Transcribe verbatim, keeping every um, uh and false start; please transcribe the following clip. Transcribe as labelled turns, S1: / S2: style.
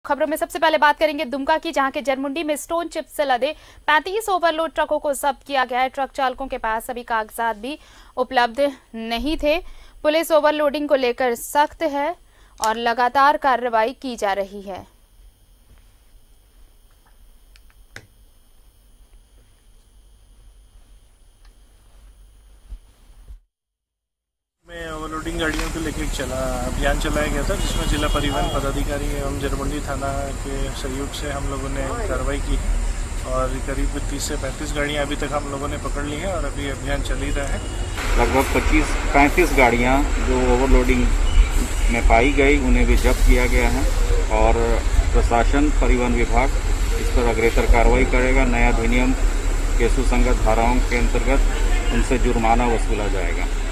S1: खबरों में सबसे पहले बात करेंगे दुमका की, जहां के जरमुंडी में स्टोन चिप से लदे पैंतीस ओवरलोड ट्रकों को जब्त किया गया है। ट्रक चालकों के पास सभी कागजात भी उपलब्ध नहीं थे। पुलिस ओवरलोडिंग को लेकर सख्त है और लगातार कार्रवाई की जा रही है।
S2: में ओवरलोडिंग गाड़ियों को लेकर चला अभियान चलाया गया था, जिसमें जिला परिवहन पदाधिकारी एवं जरमुंडी थाना के सहयोग से हम लोगों ने कार्रवाई की है और करीब तीस से पैंतीस गाड़ियां अभी तक हम लोगों ने पकड़ ली हैं और अभी अभियान चल ही रहा है।
S3: लगभग पच्चीस पैंतीस गाड़ियां जो ओवरलोडिंग में पाई गई उन्हें भी जब्त किया गया है और प्रशासन परिवहन विभाग इस पर अग्रेसर कार्रवाई करेगा। नया अधिनियम के सुसंगत धाराओं के अंतर्गत उनसे जुर्माना वसूला जाएगा।